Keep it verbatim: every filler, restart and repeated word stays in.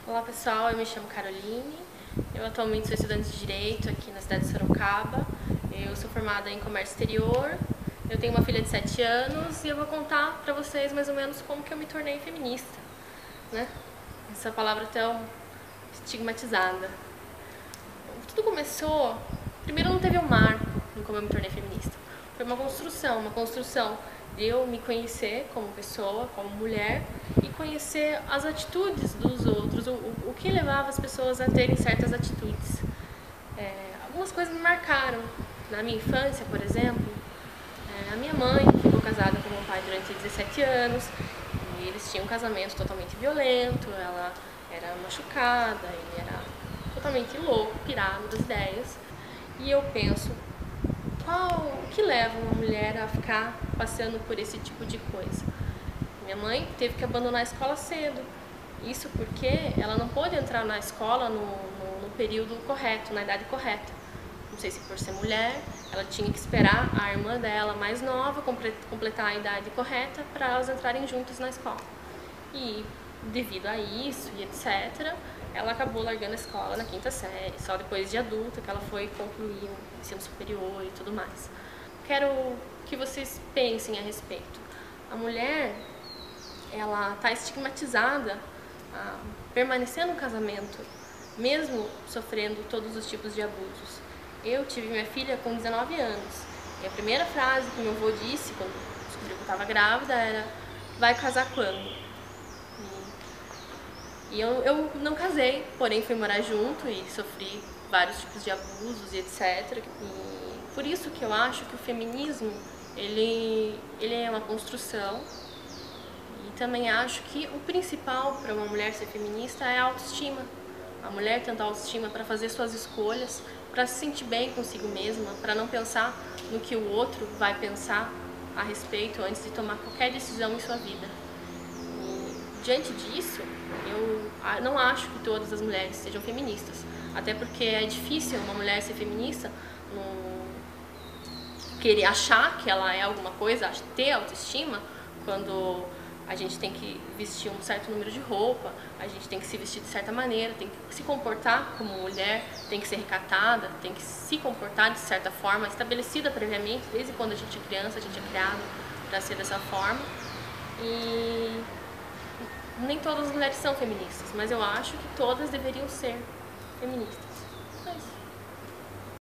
Olá pessoal, eu me chamo Caroline, eu atualmente sou estudante de Direito aqui na cidade de Sorocaba, eu sou formada em Comércio Exterior, eu tenho uma filha de sete anos e eu vou contar pra vocês mais ou menos como que eu me tornei feminista, né? Essa palavra tão estigmatizada. Tudo começou, primeiro não teve um marco em como eu me tornei feminista, foi uma construção, uma construção de eu me conhecer como pessoa, como mulher e conhecer as atitudes dos outros, o, o que levava as pessoas a terem certas atitudes. É, algumas coisas me marcaram. Na minha infância, por exemplo, é, a minha mãe ficou casada com meu pai durante dezessete anos e eles tinham um casamento totalmente violento, ela era machucada, ele era totalmente louco, pirado das ideias. E eu penso, qual, o que leva uma mulher a ficar passando por esse tipo de coisa? Minha mãe teve que abandonar a escola cedo. Isso porque ela não pôde entrar na escola no, no, no período correto, na idade correta. Não sei se por ser mulher, ela tinha que esperar a irmã dela mais nova completar a idade correta para elas entrarem juntas na escola. E devido a isso e etcétera, ela acabou largando a escola na quinta série, só depois de adulta que ela foi concluir o ensino superior e tudo mais. Quero que vocês pensem a respeito. A mulher, ela está estigmatizada a permanecer no casamento, mesmo sofrendo todos os tipos de abusos. Eu tive minha filha com dezenove anos e a primeira frase que meu avô disse quando descobriu que eu estava grávida era: vai casar quando? E eu, eu não casei, porém fui morar junto e sofri vários tipos de abusos e etcétera. E por isso que eu acho que o feminismo, ele, ele é uma construção. E também acho que o principal para uma mulher ser feminista é a autoestima. A mulher tendo autoestima para fazer suas escolhas, para se sentir bem consigo mesma, para não pensar no que o outro vai pensar a respeito antes de tomar qualquer decisão em sua vida. E diante disso, eu não acho que todas as mulheres sejam feministas, até porque é difícil uma mulher ser feminista, não querer achar que ela é alguma coisa, ter autoestima, quando a gente tem que vestir um certo número de roupa, a gente tem que se vestir de certa maneira, tem que se comportar como mulher, tem que ser recatada, tem que se comportar de certa forma, estabelecida previamente, desde quando a gente é criança, a gente é criado para ser dessa forma. E nem todas as mulheres são feministas, mas eu acho que todas deveriam ser feministas.